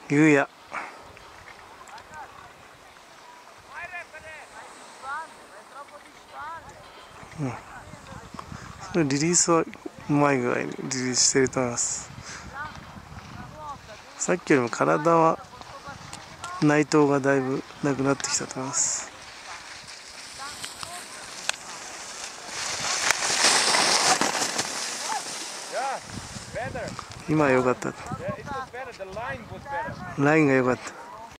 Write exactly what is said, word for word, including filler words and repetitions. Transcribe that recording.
ゆうや。うん、リリースはうまい具合にリリースしてると思います。さっきよりも体は内藤がだいぶなくなってきたと思います。今良かった。ラインが良かった。